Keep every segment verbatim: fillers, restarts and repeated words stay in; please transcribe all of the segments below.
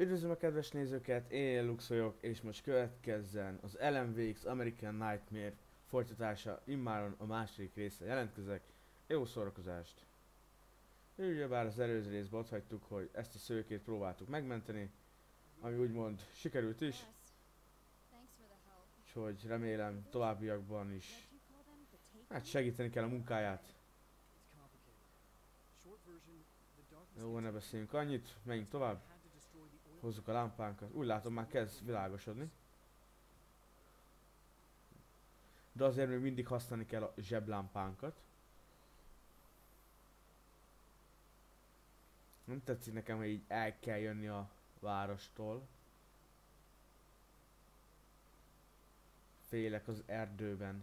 Üdvözlöm a kedves nézőket, én Lux vagyok, és most következzen az Alan Wake American Nightmare folytatása, immáron a második része jelentkezek. Jó szórakozást! Ugyebár az előző részben ott hagytuk, hogy ezt a szőkét próbáltuk megmenteni, ami úgymond sikerült is, úgyhogy remélem továbbiakban is hát segíteni kell a munkáját. Jó, ne beszéljünk annyit, menjünk tovább. Hozzuk a lámpánkat. Úgy látom, már kezd világosodni. De azért még mindig használni kell a zseblámpánkat. Nem tetszik nekem, hogy így el kell jönni a várostól. Félek az erdőben.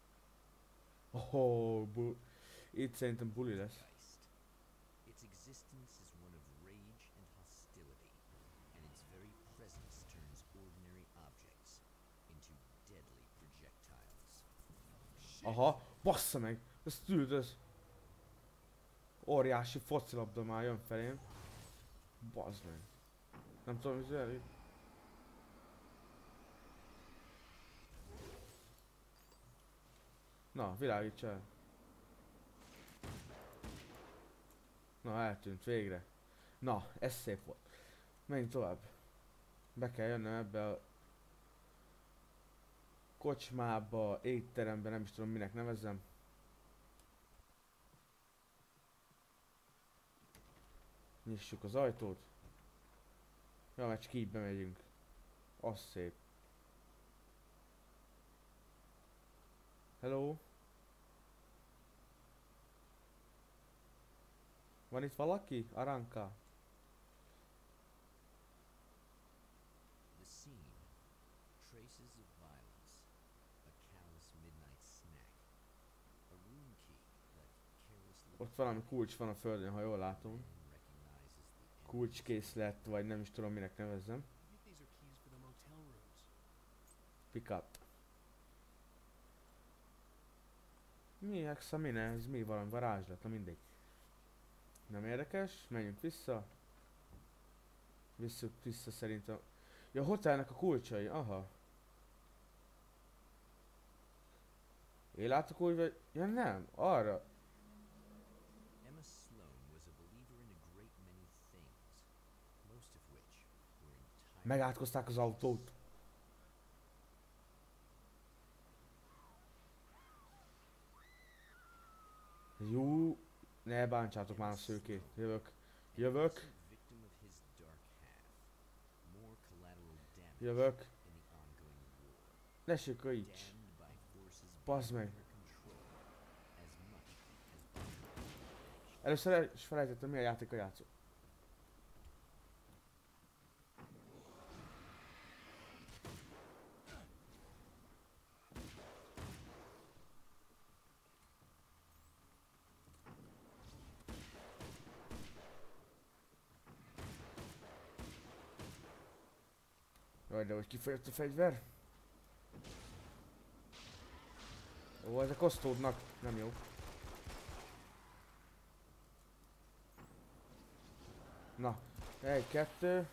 Oh, bu itt szerintem buli lesz. Its existence is one of rage and hostility, and its very presence turns ordinary objects into deadly projectiles. Aha, bassza meg! Ezt üldöz! Óriási focilabda már jön felém. Bazd meg. Nem tudom, hogy elég. Na, világíts el. Na, eltűnt végre. Na, ez szép volt. Menjünk tovább. Be kell jönnöm ebbe a kocsmába, étterembe, nem is tudom minek nevezzem. Nyissuk az ajtót. Ja, mert csak így bemegyünk. Az szép. Hello? Van itt valaki? Aranka? The scene, traces of violence, a callous midnight snack, a room key left carelessly. Ott valami kulcs van a földön, ha jól látom. Recognizes the Kulcskészlet, vagy nem is tudom minek nevezzem. I think these are keys for the motel rooms. Pick up. Mi hexa, mi ne? Ez mi valami varázslat, na mindegy. Nem érdekes, menjünk vissza. Visszük vissza szerintem. Ja, a hotelnek a kulcsai, aha. Én látok úgy, vagy... Ja nem, arra. Emma Sloan was a believer in a great many things, most of which were entirely Megátkozták az autót. Jó, ne bántsátok már a szőkét. Jövök. Jövök. victim of his dark half. More collateral damage Jövök. in the ongoing war. Ne sikíts. Damned by forces Bazd beyond meg. her control, as much as Először el is felejtettem, mi a játék a játszó. Jaj, de hogy kifogyott a fegyver. Ó, ezek osztódnak. Nem jó. Na, egy, kettő.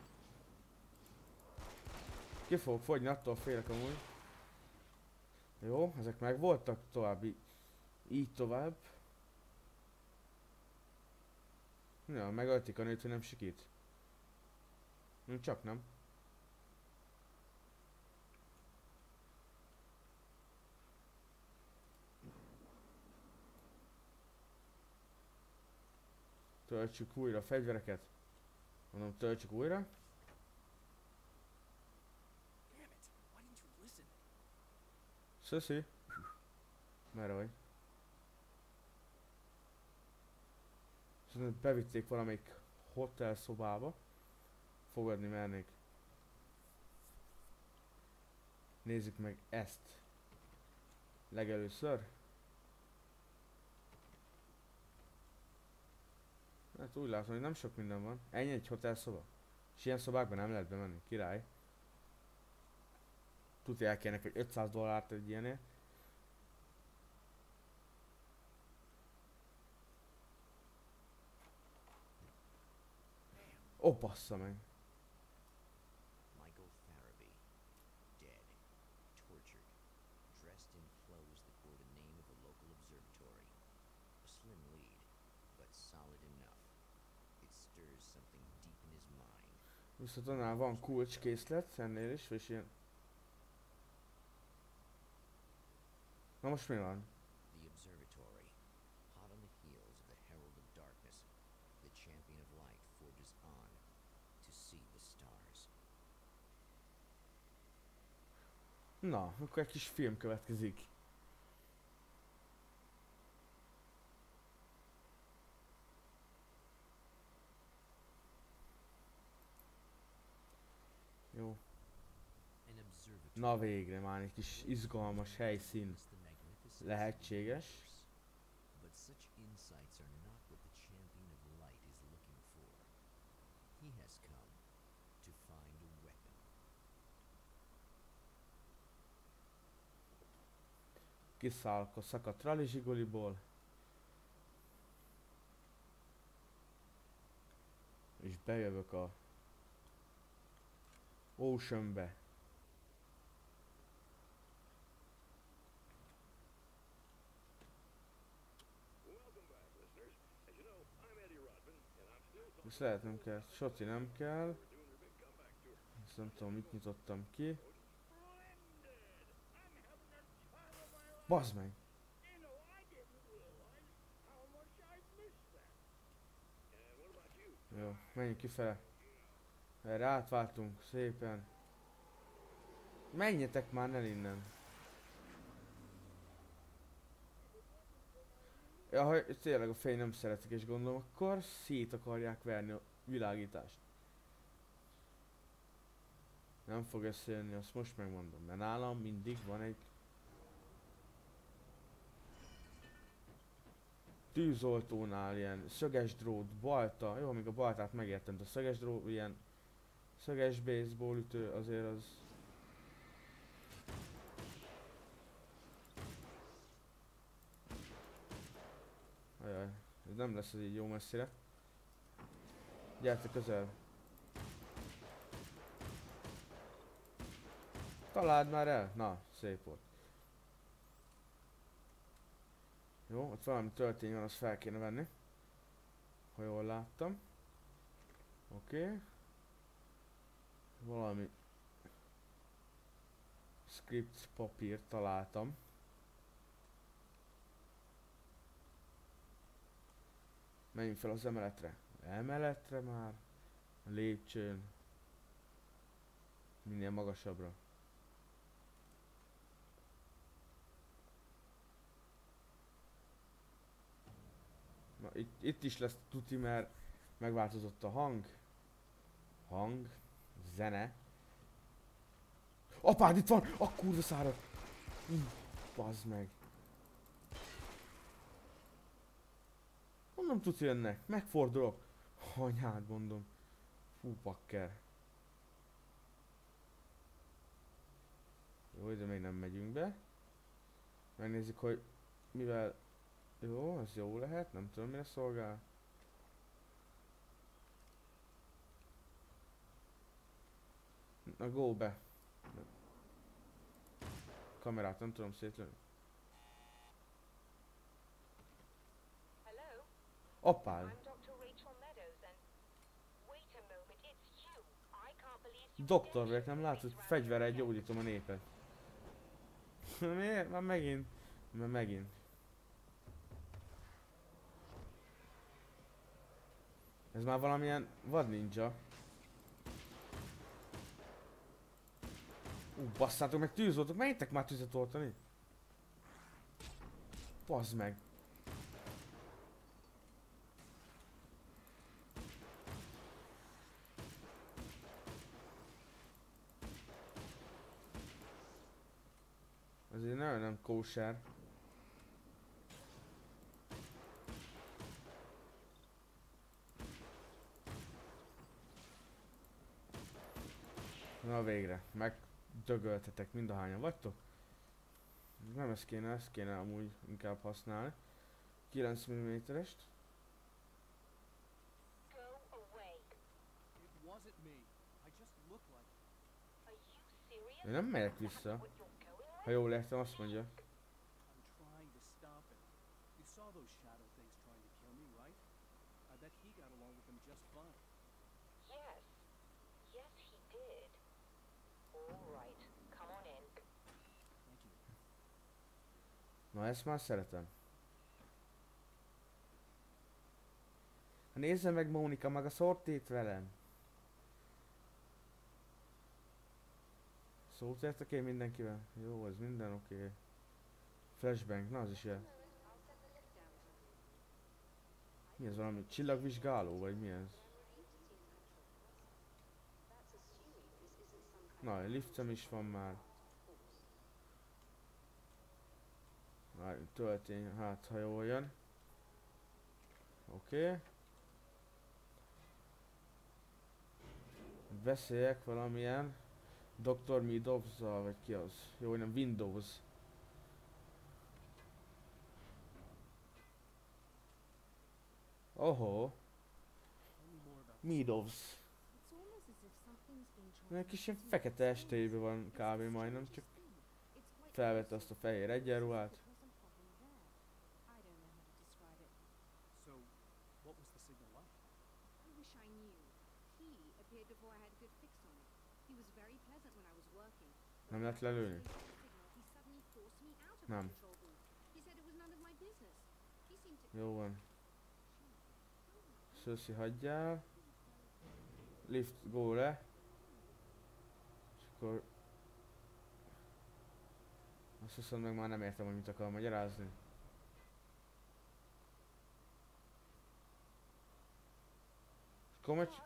Ki fogok fogyni, attól félek amúgy. Jó, ezek meg voltak, további. Így tovább. Ja, megöltik a nőt, hogy nem sikít. Hm, csak nem. Töltsük újra a fegyvereket. Mondom, töltsük újra. Damn it! Why didn't you listen? Szöszi. Merre vagy? Szerintem bevitték valamelyik hotel szobába. Fogadni mernék. Nézzük meg ezt. Legelőször. Hát úgy látom, hogy nem sok minden van. Ennyi egy hotel szoba. És ilyen szobákban nem lehet bemenni. Király. Tudja, el kérnek, hogy ötszáz dollárt egy ilyenért. Ó, bassza meg. something deep in his mind. Viszont annál van kulcskészlet, ennél is, és ilyen... Na most mi van? The observatory, hot on the heels of the Herald of Darkness, the champion of light forges on to see the stars. Na, akkor egy kis film következik. Jó. An observatory Na végre már egy kis izgalmas helyszín is the magnificence lehetséges. of the universe. But such insights are not what the champion of light is looking for. He has come to find a weapon. Kiszállok a szakadt rally zsigoliból. És bejövök a Oceanbe. És lehet nem kell, Soti nem kell. Ezt nem tudom mit nyitottam ki. Bazd meg! Jó, menjünk kifele. Erre átváltunk szépen. Menjetek már el innen. Ja, ha tényleg a fény nem szeretik és gondolom, akkor szét akarják verni a világítást. Nem fog összejönni, azt most megmondom, mert nálam mindig van egy tűzoltónál ilyen szöges drót, balta, jó, még a baltát megértem, de a szöges drót, ilyen szöges baseball ütő azért az... Ajaj, ez nem lesz ez így jó messzire. Gyertek közel. Találd már el! Na, szép volt. Jó, ott valami töltény van, azt fel kéne venni. Ha jól láttam. Oké. Okay. Valami script papírt találtam. Menjünk fel az emeletre. Emeletre már. A lépcsőn. Minél magasabbra. Na, itt, itt is lesz tuti, mert megváltozott a hang. Hang. Zene. Apád, itt van! A kurva szárad! Hm, bazd meg. Honnan tudsz jönnek? Megfordulok. Anyád mondom. Fú, bakker. Jó, de még nem megyünk be. Megnézzük, hogy mivel... Jó, ez jó lehet, nem tudom mire szolgál. Na, go be. Kamerát nem tudom szétlőni. Apád. Doktor vagyok, nem látod? Fegyverrel gyógyítom a népet. Miért? Már megint. Már megint. Ez már valamilyen vad ninja. Ú, basszátok meg, tűzoltok, menjetek már tüzet oltani. Bazd meg. Azért nagyon nem kóser. Na végre, megdögöltetek mindahányan vagytok. Nem ezt kéne, ezt kéne amúgy inkább használni. kilenc milliméterest. Én nem megyek vissza. Ha jól értem, azt mondja. Thank you. Na ezt már szeretem. Ha nézze meg Mónika, meg a szortét velem. Szót értek én mindenkivel? Jó, ez minden oké. Okay. Flashbang, na az is ilyen. Mi ez, valami csillagvizsgáló, vagy mi ez? Na, liftem is van már. Már töltény, hát ha jól jön. Oké. Okay. Beszéljek valamilyen doktor Meadows-zal, vagy ki az? Jó, nem Windows. Oho. Tell me more about Meadows. Egy kis ilyen fekete estélyben van kb. Majdnem, csak felvette azt a fehér egyenruhát. So, what was the signal like? I wish I knew. He appeared before I had a good fix on it. He was very pleasant when I was working. Nem lehet lelőni? He suddenly forced me out of Nem. the control booth. He said it was none of my business. He seemed to... Jó van. Szöszi, hagyjál. Lift, go le. És akkor... Azt hiszem meg már nem értem, hogy mit akar magyarázni. Akkor majd...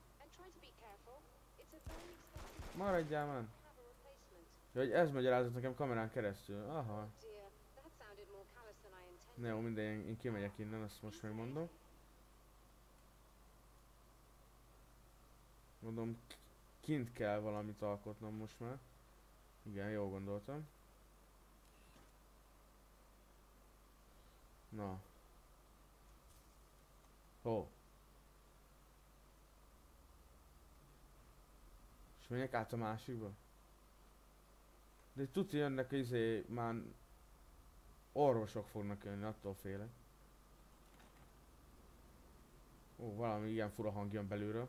Maradjál már! Ja, hogy ez magyarázott nekem kamerán keresztül. Aha. Na jó, minden, én, én kimegyek innen, azt most megmondom. Mondom, kint kell valamit alkotnom most már. Igen, jól gondoltam. Na. Hó. És menjek át a másikba? De tuti jönnek izé, már orvosok fognak jönni, attól félek. Ó, valami ilyen fura hang jön belülről.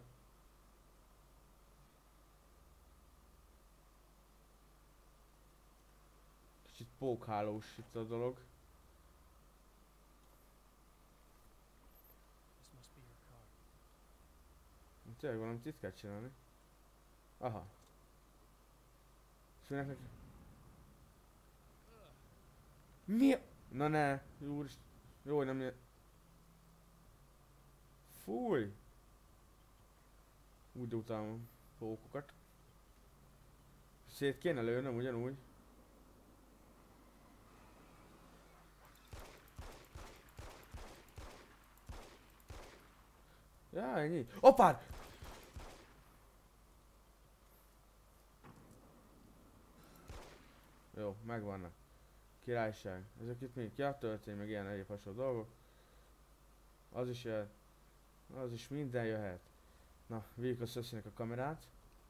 Kicsit pókhálós itt a dolog. This must be your car. Tényleg valamit itt kell csinálni. Aha. És minek neki... Mi? Na ne! Úr... Jó, hogy nem... Fúj! Úgy utálom pókokat. Szét kéne lőnöm ugyanúgy. Ja, ennyi. Opár! Jó, megvannak. Királyság. Ezek itt mi? Ja, töltény, meg ilyen egyéb hasonló dolgok. Az is jöhet. Az is minden jöhet. Na, vigyük a Szösszinek a kamerát.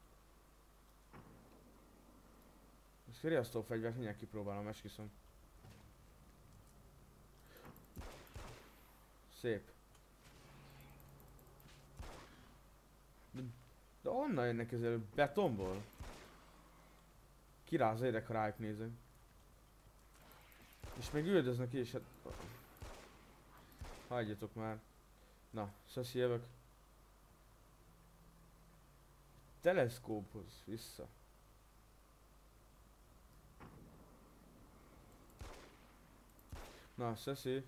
Ezt riasztó fegyvert mindjárt kipróbálom, esküszöm. Szép. De, de onnan jönnek ezzel betonból. Kiráz érdek, ha rájuk nézek. És még üldöznek is, hát... Hagyjatok már. Na, Szöszi, jövök. Teleszkóphoz vissza. Na, Szöszi.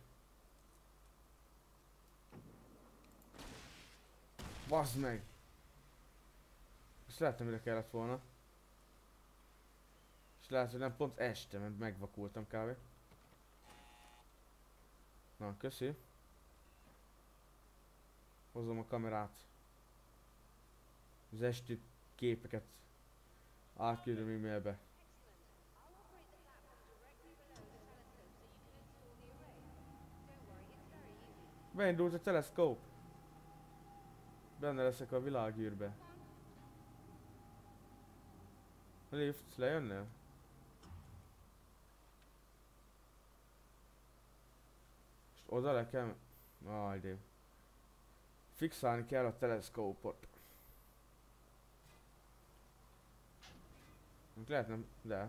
Bazd meg! Ezt lehet, nem ide kellett volna. És lehet, hogy nem pont este, mert megvakultam kb. Na, köszi. Hozom a kamerát. Az esti képeket átküldöm e-mailbe. Beindult a teleszkóp. Benne leszek a világűrbe. A lift, lejönnél? És oda le kell... Aj, de... Fixálni kell a teleszkópot. Lehet nem, de.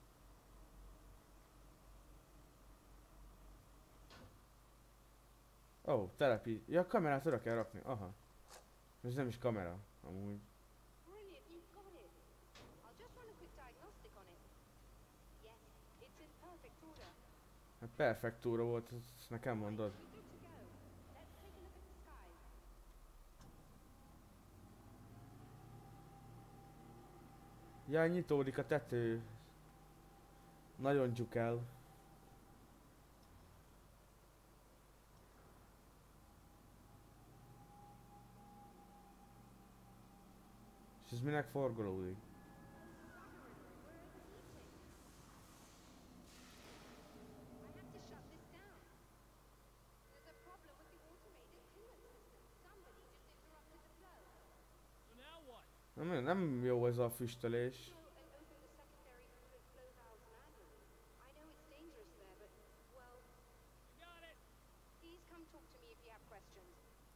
Ó, oh, telepi. Ja, a kamerát oda kell rakni. Aha. Ez nem is kamera, amúgy. Brilliant, you've got it. I'll just run a quick diagnostic on it. Yes, it's in perfect order. Hát perfektúra volt, ezt nekem mondod. We're good to go. Let's take a look at the skies. Ja, nyitódik a tető. Nagyon dzsukál. És ez minek forgolódik? I have to shut this down. There's a problem with the automated coolant system. Somebody just interrupted the flow. So now what? Nem, nem jó ez a füstölés. Go and open the secondary coolant flow valves manually. I know it's dangerous there, but, well, I got it. please come talk to me if you have questions.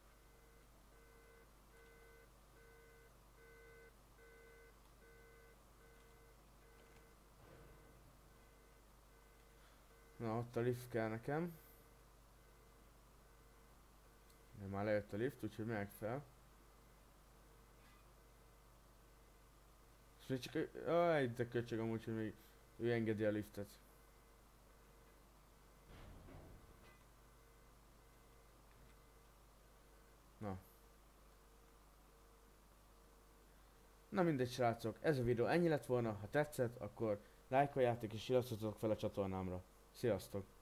Na, ott a lift kell nekem. De már lejött a lift, úgyhogy megyek fel. És még csak... Aj, de köcsög amúgy, hogy még ő engedi a liftet. Na. Na mindegy srácok, ez a videó ennyi lett volna, ha tetszett, akkor lájkoljátok és iratkozzatok fel a csatornámra. Sziasztok!